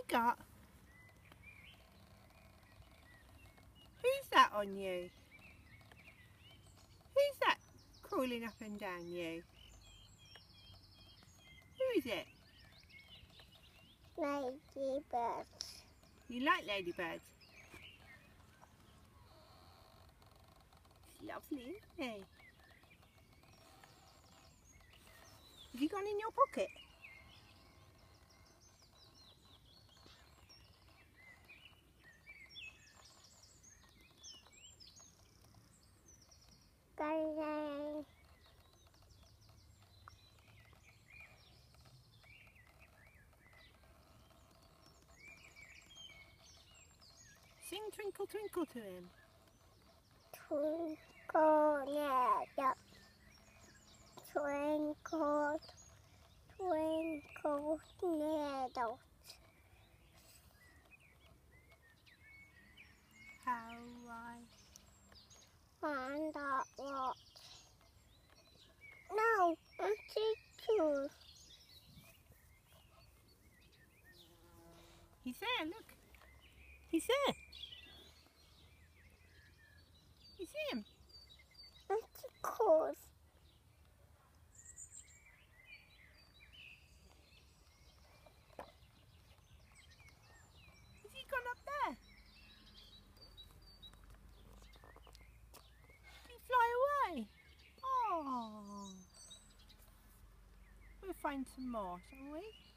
got? Who's that on you? Who's that crawling up and down you? Who is it? Ladybird. You like ladybirds? It's lovely, isn't he? Have you gone in your pocket? Going. Sing Twinkle Twinkle to him. Twinkle little, twinkle, twinkle little. How I Wonder what? No, I'm too. He's there, look. He's there. You see him? I'm too cool. Has he gone up there? Did he fly away? Oh. We'll find some more, shall we?